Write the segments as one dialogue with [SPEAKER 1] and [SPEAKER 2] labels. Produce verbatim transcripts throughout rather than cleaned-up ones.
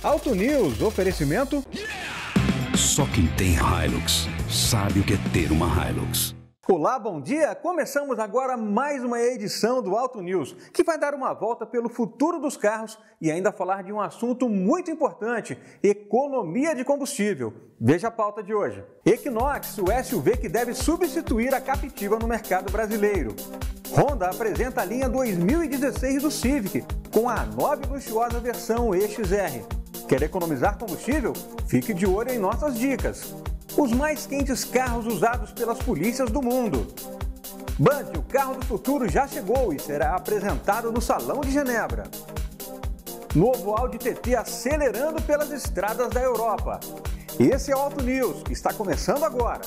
[SPEAKER 1] Auto News, oferecimento...
[SPEAKER 2] Só quem tem Hilux sabe o que é ter uma Hilux.
[SPEAKER 1] Olá, bom dia! Começamos agora mais uma edição do Auto News, que vai dar uma volta pelo futuro dos carros e ainda falar de um assunto muito importante, economia de combustível. Veja a pauta de hoje. Equinox, o S U V que deve substituir a Captiva no mercado brasileiro. Honda apresenta a linha dois mil e dezesseis do Civic, com a nova e luxuosa versão E X R. Quer economizar combustível? Fique de olho em nossas dicas. Os mais quentes carros usados pelas polícias do mundo. Bud, o carro do futuro, já chegou e será apresentado no Salão de Genebra. Novo Audi T T acelerando pelas estradas da Europa. Esse é o Auto News, que está começando agora.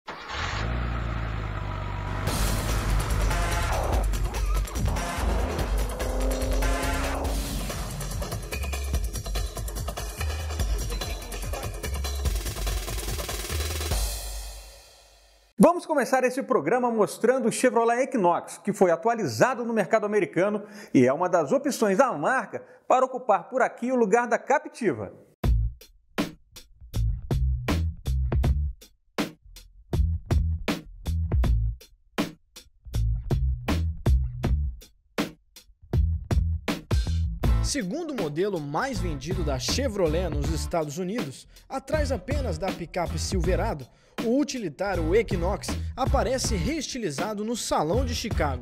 [SPEAKER 1] Vamos começar esse programa mostrando o Chevrolet Equinox, que foi atualizado no mercado americano e é uma das opções da marca para ocupar por aqui o lugar da Captiva.
[SPEAKER 3] Segundo o modelo mais vendido da Chevrolet nos Estados Unidos, atrás apenas da picape Silverado, o utilitário Equinox aparece reestilizado no Salão de Chicago.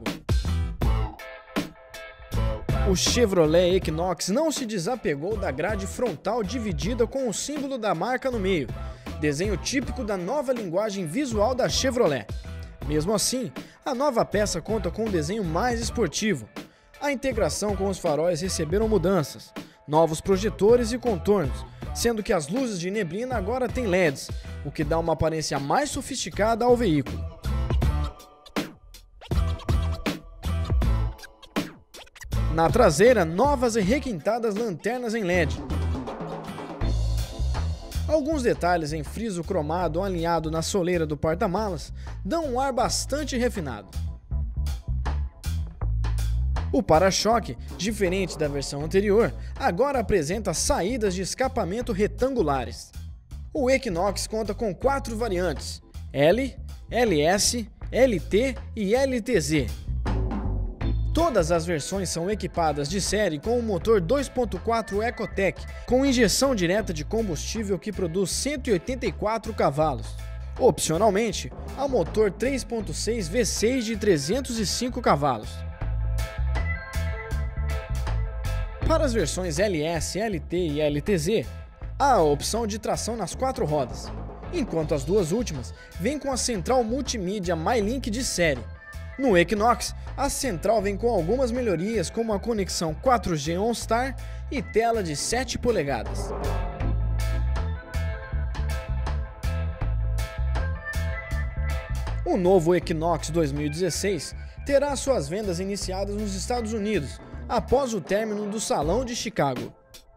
[SPEAKER 3] O Chevrolet Equinox não se desapegou da grade frontal dividida com o símbolo da marca no meio, desenho típico da nova linguagem visual da Chevrolet. Mesmo assim, a nova peça conta com um desenho mais esportivo. A integração com os faróis receberam mudanças, novos projetores e contornos, sendo que as luzes de neblina agora têm L E Ds, o que dá uma aparência mais sofisticada ao veículo. Na traseira, novas e requintadas lanternas em L E D. Alguns detalhes em friso cromado alinhado na soleira do porta-malas dão um ar bastante refinado. O para-choque, diferente da versão anterior, agora apresenta saídas de escapamento retangulares. O Equinox conta com quatro variantes: L, L S, L T e L T Z. Todas as versões são equipadas de série com o motor dois ponto quatro Ecotec, com injeção direta de combustível que produz cento e oitenta e quatro cavalos. Opcionalmente, há motor três ponto seis V seis de trezentos e cinco cavalos. Para as versões L S, L T e L T Z, há a opção de tração nas quatro rodas, enquanto as duas últimas vêm com a central multimídia MyLink de série. No Equinox, a central vem com algumas melhorias, como a conexão quatro G OnStar e tela de sete polegadas. O novo Equinox dois mil e dezesseis terá suas vendas iniciadas nos Estados Unidos, após o término do Salão de Chicago.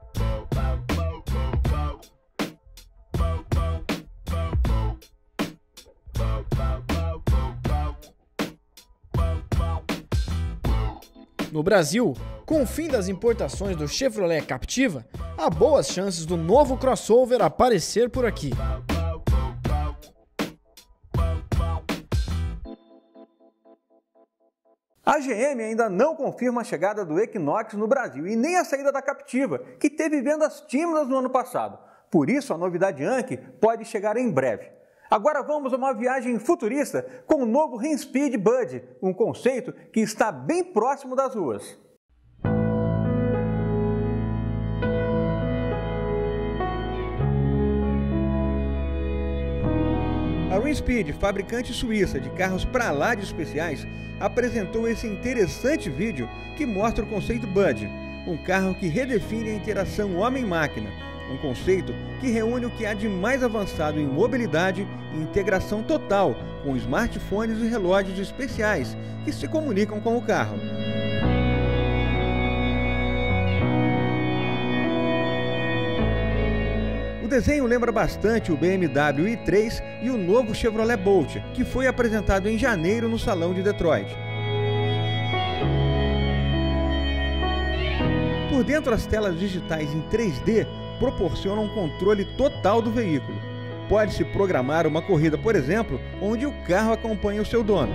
[SPEAKER 3] No Brasil, com o fim das importações do Chevrolet Captiva, há boas chances do novo crossover aparecer por aqui.
[SPEAKER 1] A G M ainda não confirma a chegada do Equinox no Brasil e nem a saída da Captiva, que teve vendas tímidas no ano passado. Por isso, a novidade Anki pode chegar em breve. Agora vamos a uma viagem futurista com o novo Rinspeed Bud, um conceito que está bem próximo das ruas. A Rinspeed, fabricante suíça de carros pra lá de especiais, apresentou esse interessante vídeo que mostra o conceito Bud, um carro que redefine a interação homem-máquina, um conceito que reúne o que há de mais avançado em mobilidade e integração total com smartphones e relógios especiais que se comunicam com o carro. O desenho lembra bastante o B M W i três e o novo Chevrolet Bolt, que foi apresentado em janeiro no Salão de Detroit. Por dentro, as telas digitais em três D proporciona um controle total do veículo. Pode-se programar uma corrida, por exemplo, onde o carro acompanha o seu dono.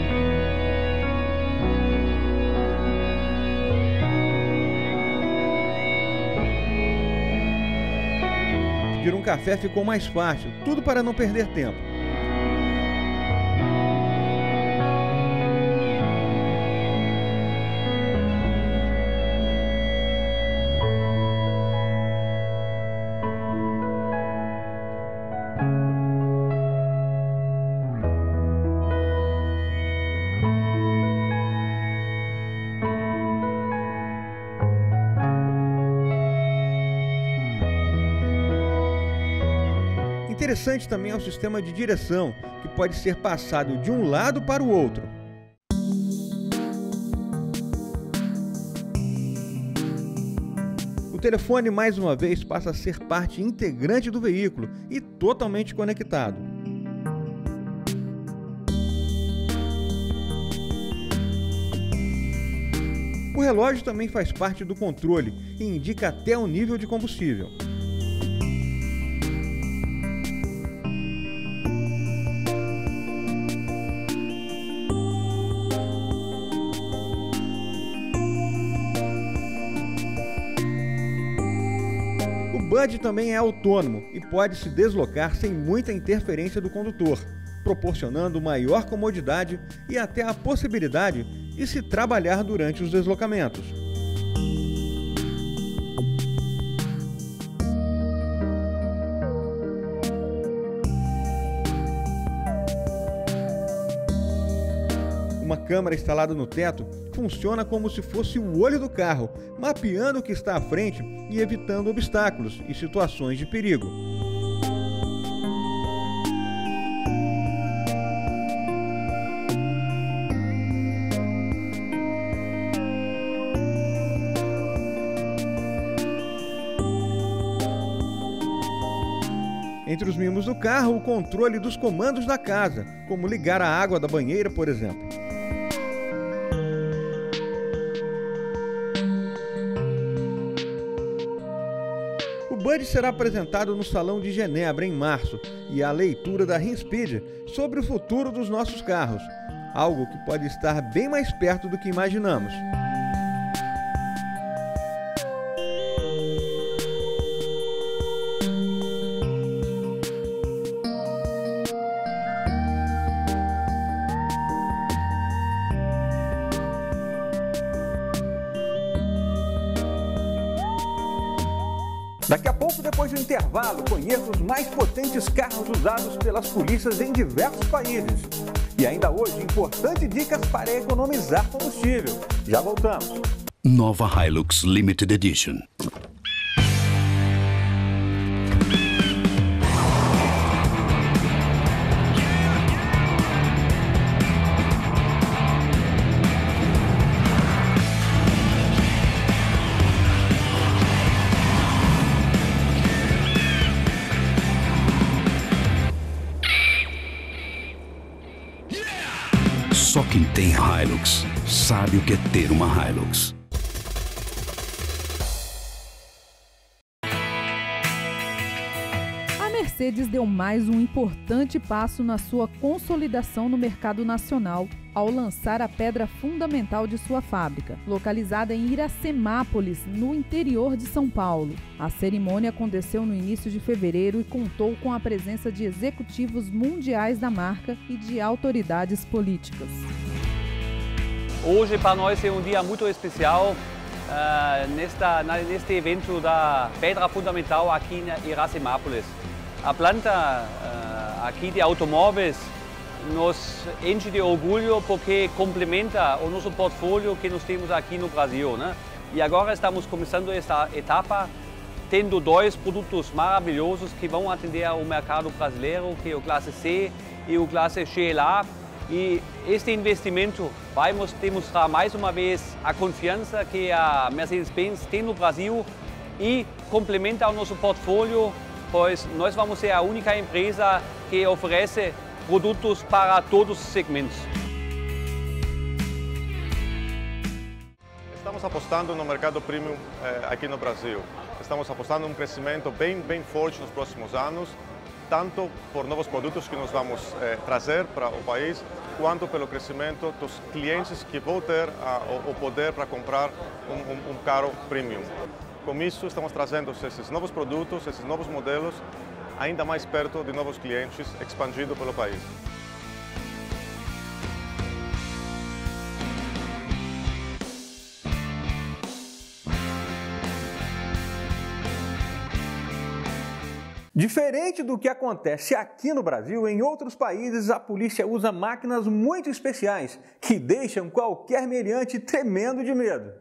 [SPEAKER 1] Pedir um café ficou mais fácil, tudo para não perder tempo. Interessante também é o sistema de direção, que pode ser passado de um lado para o outro. O telefone, mais uma vez, passa a ser parte integrante do veículo e totalmente conectado. O relógio também faz parte do controle e indica até o nível de combustível. O Bud também é autônomo e pode se deslocar sem muita interferência do condutor, proporcionando maior comodidade e até a possibilidade de se trabalhar durante os deslocamentos. Uma câmera instalada no teto funciona como se fosse o olho do carro, mapeando o que está à frente e evitando obstáculos e situações de perigo. Entre os mimos do carro, o controle dos comandos da casa, como ligar a água da banheira, por exemplo. O Bud será apresentado no Salão de Genebra em março e a leitura da Rinspeed sobre o futuro dos nossos carros, algo que pode estar bem mais perto do que imaginamos. Daqui a pouco, depois do intervalo, conheça os mais potentes carros usados pelas polícias em diversos países. E ainda hoje, importantes dicas para economizar combustível. Já voltamos.
[SPEAKER 2] Nova Hilux Limited Edition. Só quem tem Hilux sabe o que é ter uma Hilux.
[SPEAKER 4] A Mercedes deu mais um importante passo na sua consolidação no mercado nacional ao lançar a pedra fundamental de sua fábrica, localizada em Iracemápolis, no interior de São Paulo. A cerimônia aconteceu no início de fevereiro e contou com a presença de executivos mundiais da marca e de autoridades políticas.
[SPEAKER 5] Hoje para nós é um dia muito especial uh, nesta, neste evento da pedra fundamental aqui em Iracemápolis. A planta uh, aqui de automóveis nos enche de orgulho porque complementa o nosso portfólio que nós temos aqui no Brasil, né? E agora estamos começando esta etapa tendo dois produtos maravilhosos que vão atender o mercado brasileiro, que é o Classe C e o Classe G L A. E este investimento vai demonstrar mais uma vez a confiança que a Mercedes-Benz tem no Brasil e complementa o nosso portfólio, pois nós vamos ser a única empresa que oferece produtos para todos os segmentos.
[SPEAKER 6] Estamos apostando no mercado premium eh, aqui no Brasil. estamos apostando em um crescimento bem, bem forte nos próximos anos, tanto por novos produtos que nós vamos eh, trazer para o país, quanto pelo crescimento dos clientes que vão ter ah, o, o poder para comprar um, um, um carro premium. Com isso, estamos trazendo esses novos produtos, esses novos modelos, ainda mais perto de novos clientes, expandido pelo país.
[SPEAKER 1] Diferente do que acontece aqui no Brasil, em outros países a polícia usa máquinas muito especiais que deixam qualquer meliante tremendo de medo.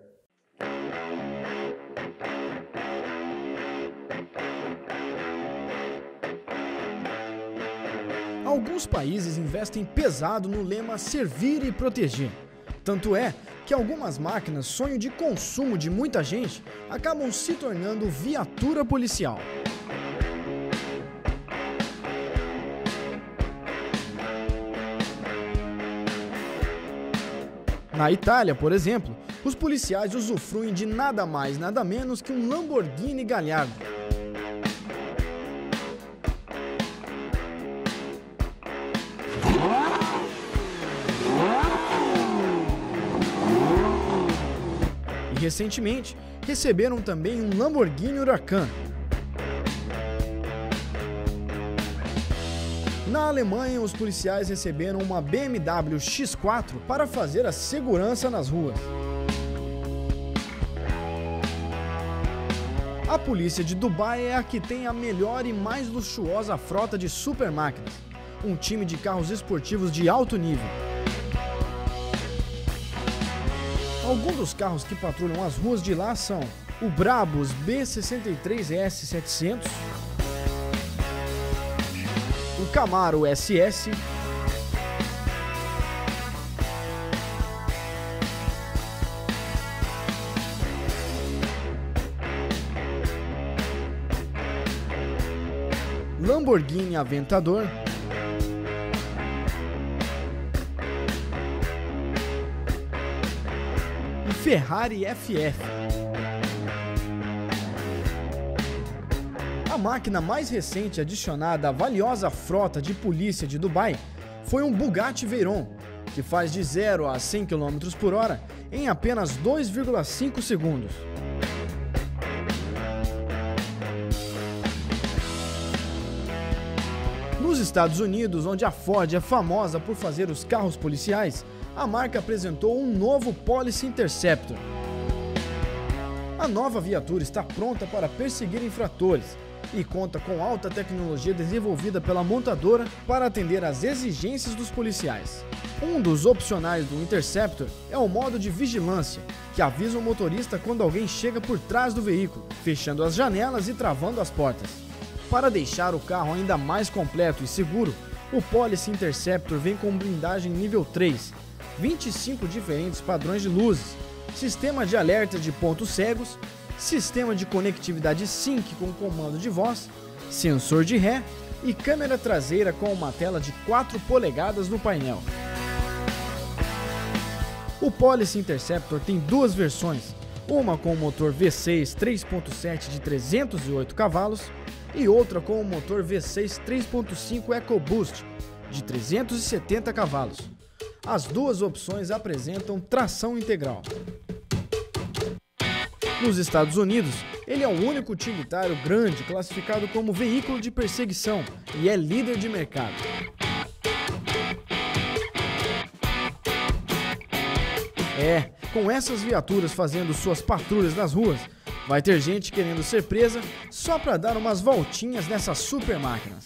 [SPEAKER 3] Alguns países investem pesado no lema servir e proteger. Tanto é que algumas máquinas, sonho de consumo de muita gente, acabam se tornando viatura policial. Na Itália, por exemplo, os policiais usufruem de nada mais, nada menos que um Lamborghini Gallardo. E recentemente receberam também um Lamborghini Huracan. Na Alemanha, os policiais receberam uma B M W X quatro para fazer a segurança nas ruas. A polícia de Dubai é a que tem a melhor e mais luxuosa frota de super máquinas, um time de carros esportivos de alto nível. Alguns dos carros que patrulham as ruas de lá são o Brabus B sessenta e três S setecentos, o Camaro S S, Lamborghini Aventador, e Ferrari F F. A máquina mais recente adicionada à valiosa frota de polícia de Dubai foi um Bugatti Veyron, que faz de zero a cem quilômetros por hora em apenas dois vírgula cinco segundos. Nos Estados Unidos, onde a Ford é famosa por fazer os carros policiais, a marca apresentou um novo Police Interceptor. A nova viatura está pronta para perseguir infratores e conta com alta tecnologia desenvolvida pela montadora para atender às exigências dos policiais. Um dos opcionais do Interceptor é o modo de vigilância, que avisa o motorista quando alguém chega por trás do veículo, fechando as janelas e travando as portas. Para deixar o carro ainda mais completo e seguro, o Police Interceptor vem com blindagem nível três, vinte e cinco diferentes padrões de luzes, sistema de alerta de pontos cegos, sistema de conectividade Sync com comando de voz, sensor de ré e câmera traseira com uma tela de quatro polegadas no painel. O Police Interceptor tem duas versões, uma com o motor V seis três ponto sete de trezentos e oito cavalos e outra com o motor V seis três ponto cinco EcoBoost de trezentos e setenta cavalos. As duas opções apresentam tração integral. Nos Estados Unidos, ele é o único utilitário grande classificado como veículo de perseguição e é líder de mercado. É, com essas viaturas fazendo suas patrulhas nas ruas, vai ter gente querendo ser presa só para dar umas voltinhas nessas super máquinas.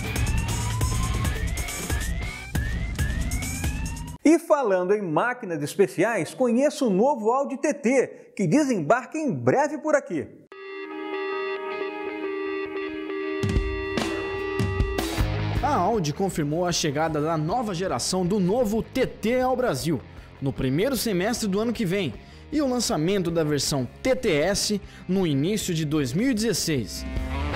[SPEAKER 1] E falando em máquinas especiais, conheça o novo Audi T T, que desembarca em breve por aqui.
[SPEAKER 3] A Audi confirmou a chegada da nova geração do novo T T ao Brasil, no primeiro semestre do ano que vem, e o lançamento da versão T T S no início de dois mil e dezesseis.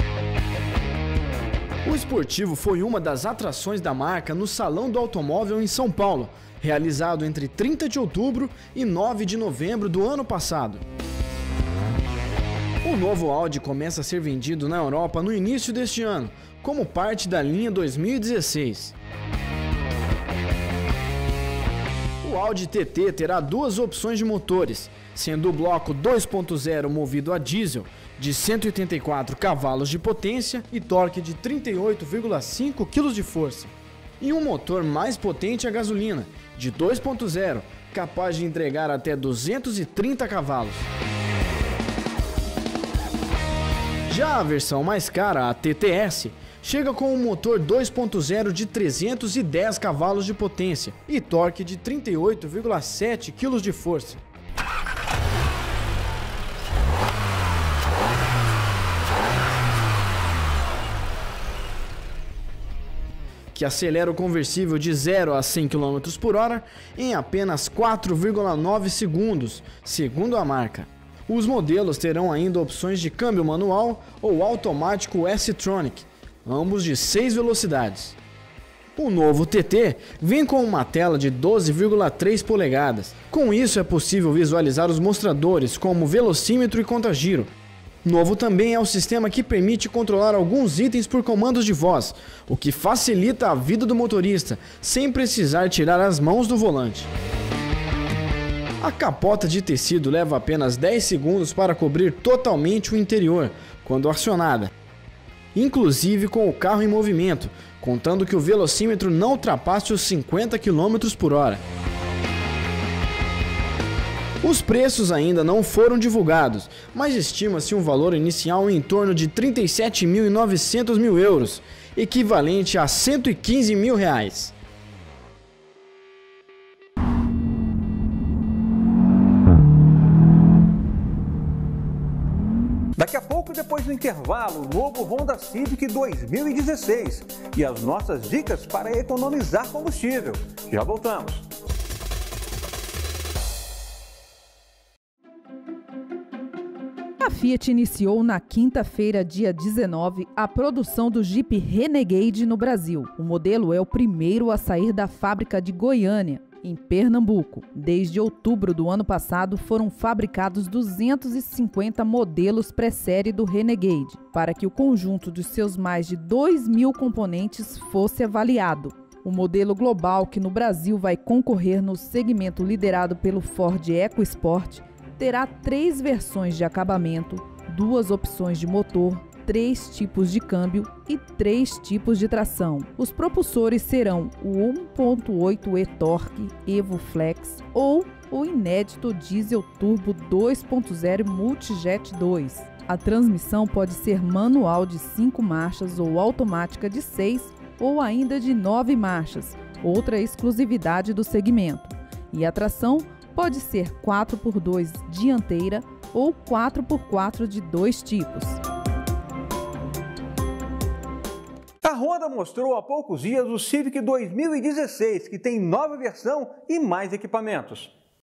[SPEAKER 3] O esportivo foi uma das atrações da marca no Salão do Automóvel em São Paulo, realizado entre trinta de outubro e nove de novembro do ano passado. O novo Audi começa a ser vendido na Europa no início deste ano, como parte da linha dois mil e dezesseis. O Audi T T terá duas opções de motores, sendo o bloco dois ponto zero movido a diesel de cento e oitenta e quatro cavalos de potência e torque de trinta e oito vírgula cinco quilos de força, e um motor mais potente a gasolina, de dois ponto zero, capaz de entregar até duzentos e trinta cavalos. Já a versão mais cara, a T T S, chega com um motor dois ponto zero de trezentos e dez cavalos de potência e torque de trinta e oito vírgula sete quilos de força. Que acelera o conversível de zero a cem quilômetros por hora em apenas quatro vírgula nove segundos, segundo a marca. Os modelos terão ainda opções de câmbio manual ou automático S-Tronic, ambos de seis velocidades. O novo T T vem com uma tela de doze vírgula três polegadas. Com isso é possível visualizar os mostradores como velocímetro e contagiro. Novo também é o sistema que permite controlar alguns itens por comandos de voz, o que facilita a vida do motorista, sem precisar tirar as mãos do volante. A capota de tecido leva apenas dez segundos para cobrir totalmente o interior, quando acionada, inclusive com o carro em movimento, contando que o velocímetro não ultrapasse os cinquenta quilômetros por hora. Os preços ainda não foram divulgados, mas estima-se um valor inicial em torno de trinta e sete mil e novecentos mil euros, equivalente a cento e quinze mil reais.
[SPEAKER 1] Daqui a pouco, depois do intervalo, o novo Honda Civic dois mil e dezesseis e as nossas dicas para economizar combustível. Já voltamos.
[SPEAKER 4] A Fiat iniciou na quinta-feira, dia dezenove, a produção do Jeep Renegade no Brasil. O modelo é o primeiro a sair da fábrica de Goiânia, em Pernambuco. Desde outubro do ano passado, foram fabricados duzentos e cinquenta modelos pré-série do Renegade, para que o conjunto de seus mais de dois mil componentes fosse avaliado. O modelo global, que no Brasil vai concorrer no segmento liderado pelo Ford EcoSport, terá três versões de acabamento, duas opções de motor, três tipos de câmbio e três tipos de tração. Os propulsores serão o um ponto oito e-Torque Evo Flex ou o inédito diesel turbo dois ponto zero Multijet dois. A transmissão pode ser manual de cinco marchas ou automática de seis ou ainda de nove marchas, outra exclusividade do segmento. E a tração pode ser quatro por dois dianteira ou quatro por quatro de dois tipos.
[SPEAKER 1] A Honda mostrou há poucos dias o Civic dois mil e dezesseis, que tem nova versão e mais equipamentos.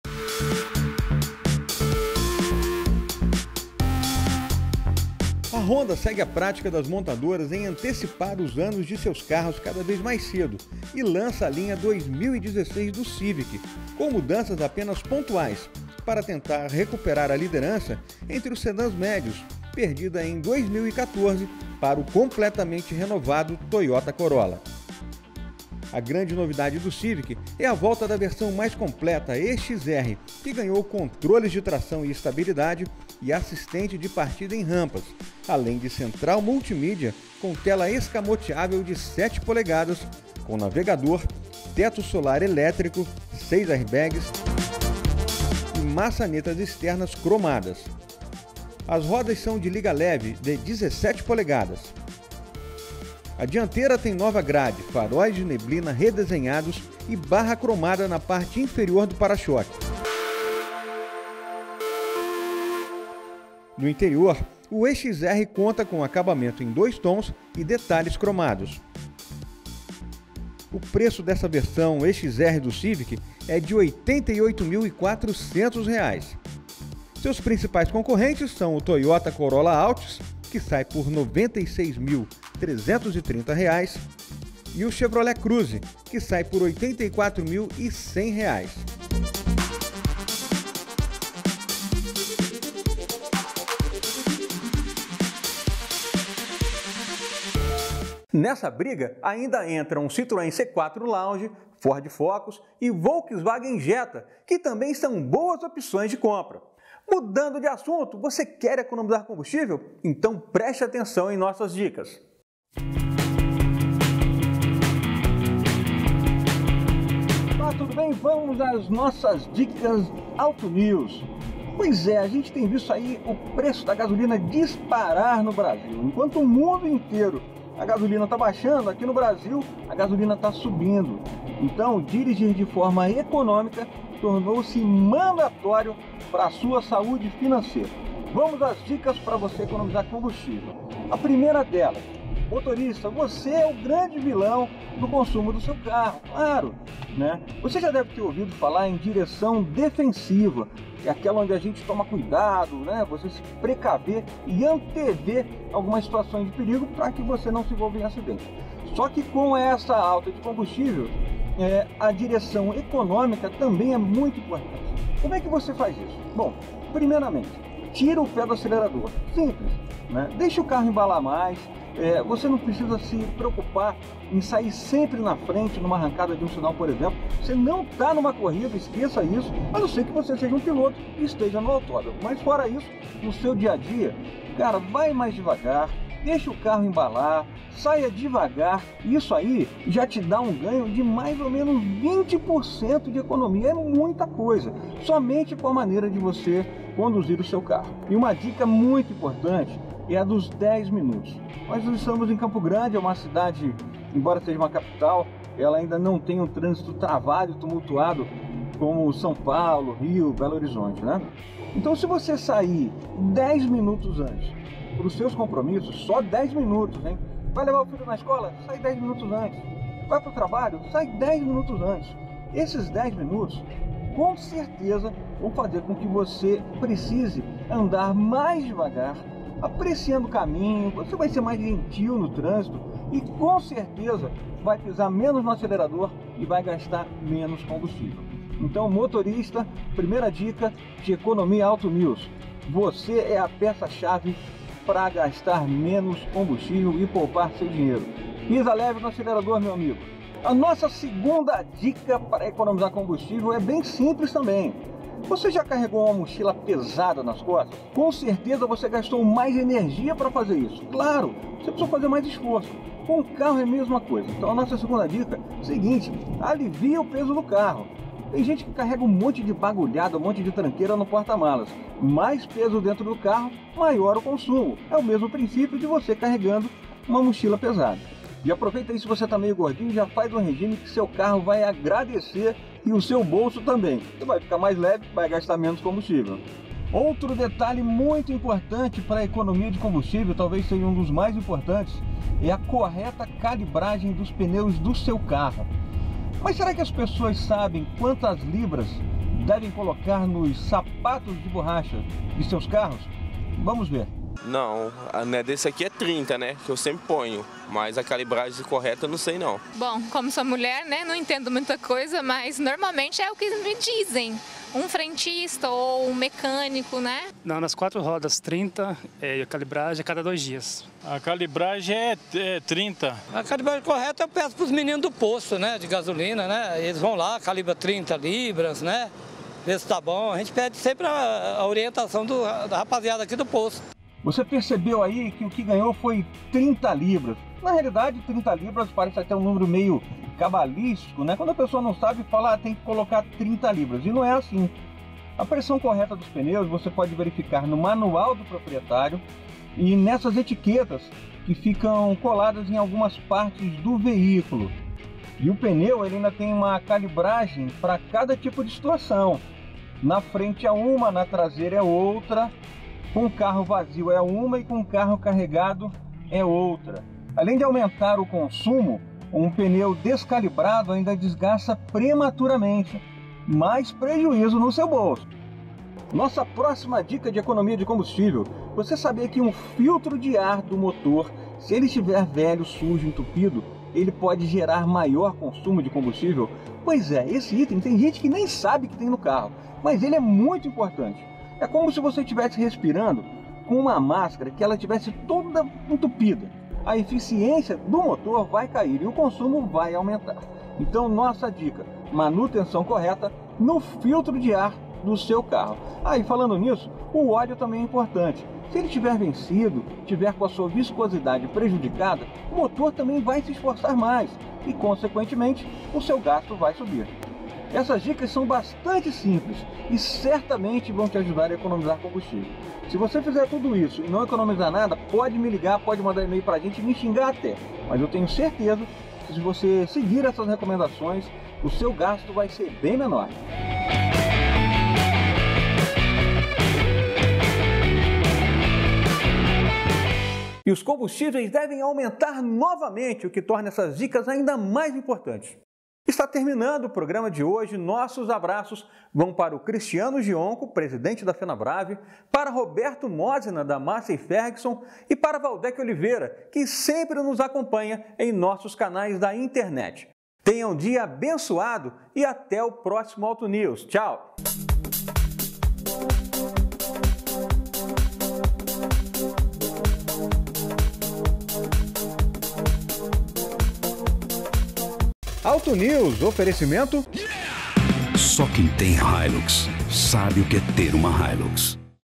[SPEAKER 1] A Honda segue a prática das montadoras em antecipar os anos de seus carros cada vez mais cedo e lança a linha dois mil e dezesseis do Civic, com mudanças apenas pontuais, para tentar recuperar a liderança entre os sedãs médios, perdida em dois mil e quatorze para o completamente renovado Toyota Corolla. A grande novidade do Civic é a volta da versão mais completa E X R, que ganhou controles de tração e estabilidade e assistente de partida em rampas, além de central multimídia com tela escamoteável de sete polegadas, com navegador, teto solar elétrico, seis airbags e maçanetas externas cromadas. As rodas são de liga leve de dezessete polegadas. A dianteira tem nova grade, faróis de neblina redesenhados e barra cromada na parte inferior do para-choque. No interior, o E X R conta com acabamento em dois tons e detalhes cromados. O preço dessa versão E X R do Civic é de oitenta e oito mil e quatrocentos reais. Seus principais concorrentes são o Toyota Corolla Altis, que sai por noventa e seis mil trezentos e trinta reais, e o Chevrolet Cruze, que sai por oitenta e quatro mil e cem reais. Nessa briga ainda entram Citroën C quatro Lounge, Ford Focus e Volkswagen Jetta, que também são boas opções de compra. Mudando de assunto, você quer economizar combustível? Então preste atenção em nossas dicas. Olá, tudo bem? Vamos às nossas dicas Auto News. Pois é, a gente tem visto aí o preço da gasolina disparar no Brasil. Enquanto o mundo inteiro a gasolina está baixando, aqui no Brasil a gasolina está subindo. Então, dirigir de forma econômica tornou-se mandatório para a sua saúde financeira. Vamos às dicas para você economizar combustível. A primeira delas: motorista, você é o grande vilão do consumo do seu carro, claro, né? Você já deve ter ouvido falar em direção defensiva, é aquela onde a gente toma cuidado, né? Você se precaver e antever algumas situações de perigo para que você não se envolva em acidente. Só que com essa alta de combustível, é, a direção econômica também é muito importante. Como é que você faz isso? Bom, primeiramente, tira o pé do acelerador, simples, né? Deixa o carro embalar mais. É, você não precisa se preocupar em sair sempre na frente numa arrancada de um sinal, por exemplo. Você não está numa corrida, esqueça isso, a não ser que você seja um piloto e esteja no autódromo. Mas fora isso, no seu dia a dia, cara, vai mais devagar, deixa o carro embalar, saia devagar. Isso aí já te dá um ganho de mais ou menos vinte por cento de economia. É muita coisa, somente com a maneira de você conduzir o seu carro. E uma dica muito importante é a dos dez minutos. Nós estamos em Campo Grande, é uma cidade, embora seja uma capital, ela ainda não tem um trânsito travado e tumultuado como São Paulo, Rio, Belo Horizonte, né? Então, se você sair dez minutos antes para os seus compromissos, só dez minutos, hein? Vai levar o filho na escola? Sai dez minutos antes. Vai para o trabalho? Sai dez minutos antes. Esses dez minutos, com certeza, vão fazer com que você precise andar mais devagar, apreciando o caminho, você vai ser mais gentil no trânsito e com certeza vai pisar menos no acelerador e vai gastar menos combustível. Então, motorista, primeira dica de economia Auto News: você é a peça-chave para gastar menos combustível e poupar seu dinheiro. Pisa leve no acelerador, meu amigo. A nossa segunda dica para economizar combustível é bem simples também. Você já carregou uma mochila pesada nas costas? Com certeza você gastou mais energia para fazer isso. Claro, você precisa fazer mais esforço. Com o carro é a mesma coisa. Então a nossa segunda dica é o seguinte: alivia o peso do carro. Tem gente que carrega um monte de bagulhada, um monte de tranqueira no porta-malas. Mais peso dentro do carro, maior o consumo. É o mesmo princípio de você carregando uma mochila pesada. E aproveita aí, se você está meio gordinho, já faz um regime que seu carro vai agradecer e o seu bolso também. Você vai ficar mais leve, vai gastar menos combustível. Outro detalhe muito importante para a economia de combustível, talvez seja um dos mais importantes, é a correta calibragem dos pneus do seu carro. Mas será que as pessoas sabem quantas libras devem colocar nos sapatos de borracha de seus carros? Vamos ver.
[SPEAKER 7] Não, né, desse aqui é trinta, né, que eu sempre ponho, mas a calibragem correta eu não sei não.
[SPEAKER 8] Bom, como sou mulher, né, não entendo muita coisa, mas normalmente é o que me dizem. Um frentista ou um mecânico, né?
[SPEAKER 9] Não, nas quatro rodas, trinta, é, a calibragem a cada dois dias.
[SPEAKER 10] A calibragem é, é trinta.
[SPEAKER 11] A calibragem correta eu peço para os meninos do posto, né, de gasolina, né, eles vão lá, calibra trinta libras, né, vê se tá bom. A gente pede sempre a, a orientação do, da rapaziada aqui do posto.
[SPEAKER 1] Você percebeu aí que o que ganhou foi trinta libras. Na realidade, trinta libras parece até um número meio cabalístico, né? Quando a pessoa não sabe falar, tem que colocar trinta libras. E não é assim. A pressão correta dos pneus você pode verificar no manual do proprietário e nessas etiquetas que ficam coladas em algumas partes do veículo. E o pneu ele ainda tem uma calibragem para cada tipo de situação. Na frente é uma, na traseira é outra. Com o carro vazio é uma e com o carro carregado é outra. Além de aumentar o consumo, um pneu descalibrado ainda desgasta prematuramente, mais prejuízo no seu bolso. Nossa próxima dica de economia de combustível: você sabia que um filtro de ar do motor, se ele estiver velho, sujo, entupido, ele pode gerar maior consumo de combustível? Pois é, esse item tem gente que nem sabe que tem no carro, mas ele é muito importante. É como se você estivesse respirando com uma máscara que ela estivesse toda entupida. a eficiência do motor vai cair e o consumo vai aumentar. Então, nossa dica, manutenção correta no filtro de ar do seu carro. Ah, e falando nisso, o óleo também é importante. Se ele estiver vencido, tiver com a sua viscosidade prejudicada, o motor também vai se esforçar mais e, consequentemente, o seu gasto vai subir. Essas dicas são bastante simples e certamente vão te ajudar a economizar combustível. Se você fizer tudo isso e não economizar nada, pode me ligar, pode mandar e-mail para a gente e me xingar até. Mas eu tenho certeza que se você seguir essas recomendações, o seu gasto vai ser bem menor. E os combustíveis devem aumentar novamente, o que torna essas dicas ainda mais importantes. Está terminando o programa de hoje. Nossos abraços vão para o Cristiano Gionco, presidente da FenaBrave, para Roberto Mosina, da Massey Ferguson, e para Valdec Oliveira, que sempre nos acompanha em nossos canais da internet. Tenha um dia abençoado e até o próximo Auto News. Tchau! Auto News, oferecimento...
[SPEAKER 2] Só quem tem Hilux sabe o que é ter uma Hilux.